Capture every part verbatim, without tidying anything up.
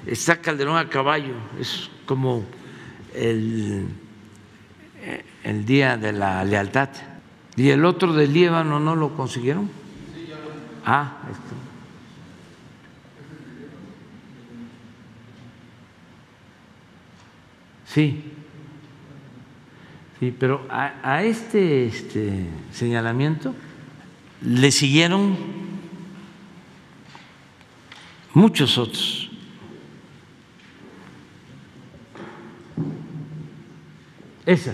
está Calderón a caballo, es como el, el Día de la Lealtad. ¿Y el otro del Líbano no lo consiguieron? Ah, esto. Sí, sí, pero a, a este, este señalamiento le siguieron muchos otros. Esa.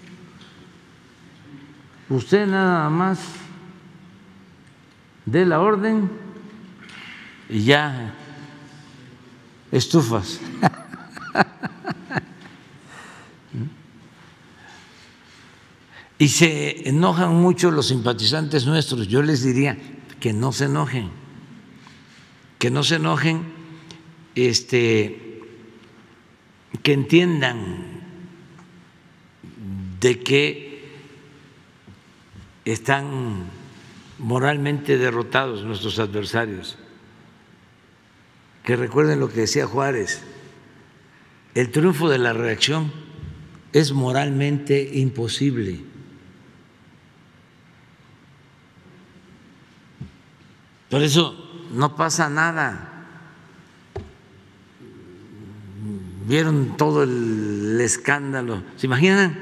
Usted nada más dé la orden y ya estufas. Y se enojan mucho los simpatizantes nuestros. Yo les diría que no se enojen, que no se enojen, este, que entiendan de que están moralmente derrotados nuestros adversarios, que recuerden lo que decía Juárez: el triunfo de la reacción es moralmente imposible. Por eso no pasa nada. Vieron todo el escándalo. ¿Se imaginan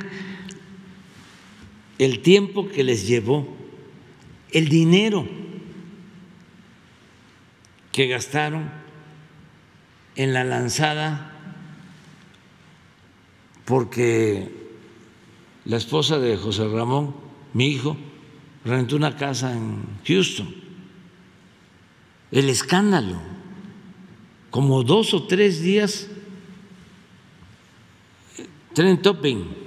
el tiempo que les llevó, el dinero que gastaron en la lanzada? Porque la esposa de José Ramón, mi hijo, rentó una casa en Houston. El escándalo, como dos o tres días, tren topping.